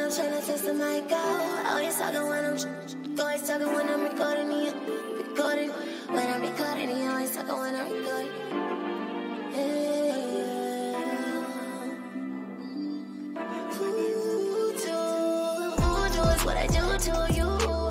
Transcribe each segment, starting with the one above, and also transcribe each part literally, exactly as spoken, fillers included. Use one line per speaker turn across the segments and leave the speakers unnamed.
I'm trying to test the mic out. Always talking when I'm always talking when I'm recording it. Recording when I'm recording it. Always talking when I'm recording. VooDoo, VooDoo is what I do to you.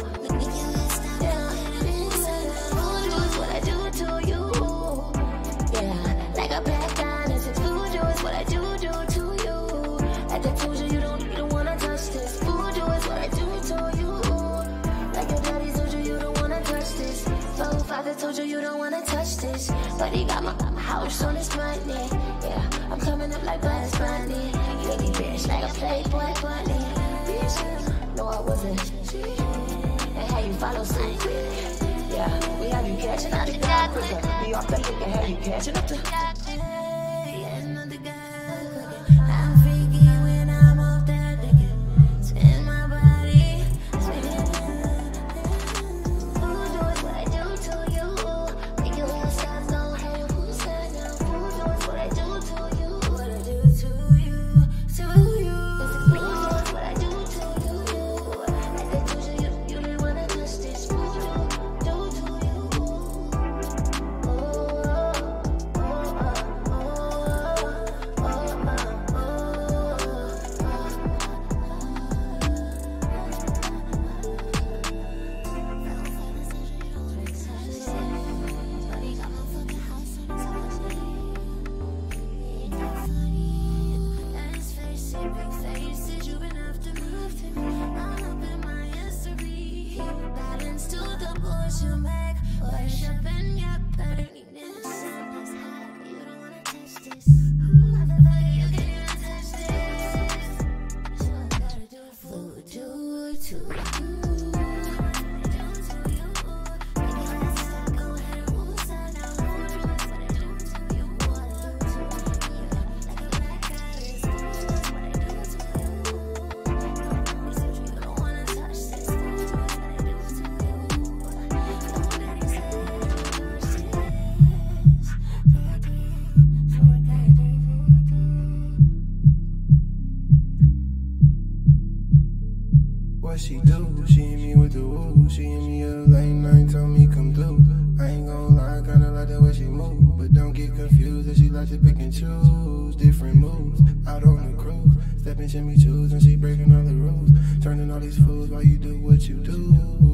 Told you you don't wanna touch this, but he got my, my house on his money. Yeah, I'm coming up like Bugs Bunny. You be bitch like a Playboy bunny. Bitch, no I wasn't. And how you follow suit. Yeah, we have you catching up to God quicker. Be off the lick and have you catching up to. I'm freaky when I'm off that liquor. Spin my body. You make worship in your burniness. That's hot, you don't wanna touch this. Motherfucker, you can't even touch this. So I gotta do VooDoo to you.
What she do? She hit me with the woo. She hit me up late night, told me come through. I ain't gon' lie, kinda like the way she move, but don't get confused that she like to pick and choose different moves. Out on the cruise, stepping shimmy shoes, and she breaking all the rules, turning all these fools while you do what you do.